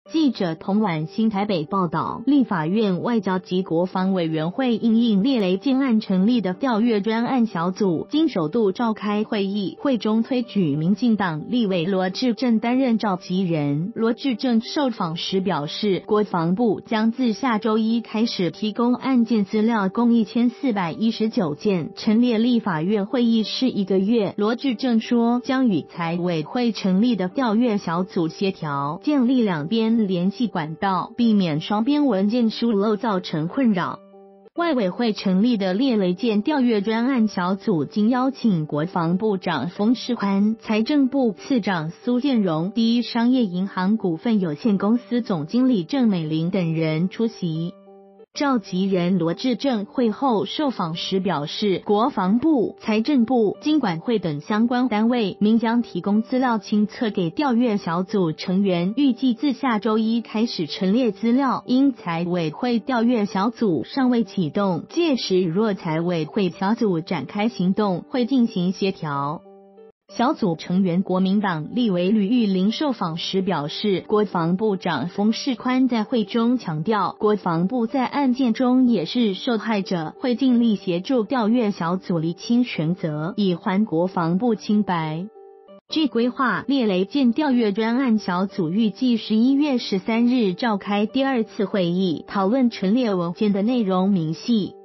记者彭婉欣台北报道，立法院外交及国防委员会因应猎雷建案成立的调阅专案小组，经首度召开会议，会中推举民进党立委罗致政担任召集人。罗致政受访时表示，国防部将自下周一开始提供案件资料共1419件，陈列立法院会议室1个月。罗致政说，将与财委会成立的调阅小组协调，建立两边联系管道，避免双边文件疏漏造成困扰。外委会成立的猎雷舰调阅专案小组，经邀请国防部长冯世宽、财政部次长苏建荣、第一商业银行股份有限公司总经理郑美玲等人出席。召集人罗致政会后受访时表示，国防部、财政部、金管会等相关单位明将提供资料清册给调阅小组成员，预计自下周一开始陈列资料。因财委会调阅小组尚未启动，届时若财委会小组展开行动，会进行协调。小组成员国民党立委吕玉玲受访时表示，国防部长冯世宽在会中强调，国防部在案件中也是受害者，会尽力协助调阅小组厘清权责，以还国防部清白。据规划，猎雷舰调阅专案小组预计11月13日召开第2次会议，讨论陈列文件的内容明细。